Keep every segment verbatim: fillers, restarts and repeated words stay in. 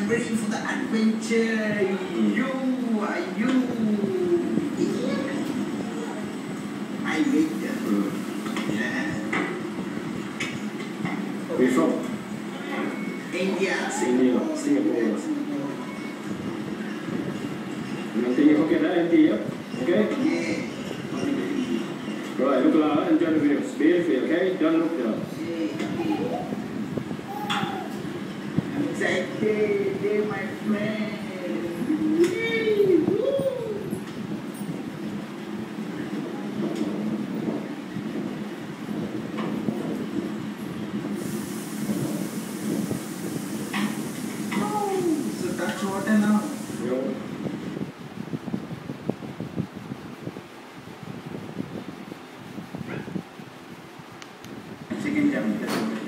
ready for the adventure? You, are you? I made them. Yeah. Where you from? India. Singapore. Singapore. Nanti you forget that empty, yeah? Okay? Yeah. Right, look around, enjoy the views. Beautiful, okay? Don't look there. I'm excited, dear my friend. Oh, so touch water now. Yo. Second jump.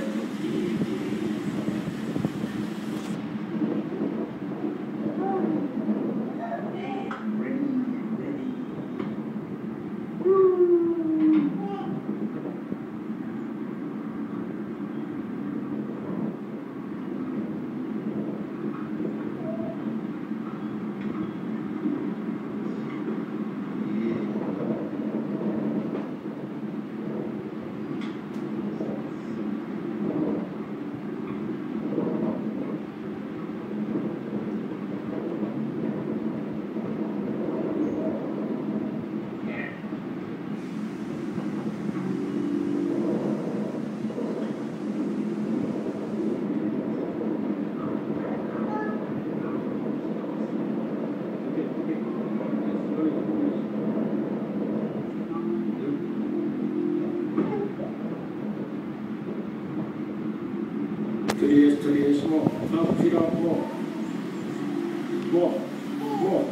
Today's, today's more. Up, feet up, more. More. More.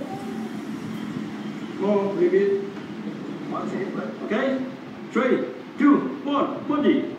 More, repeat. Okay? Three, two, one, body.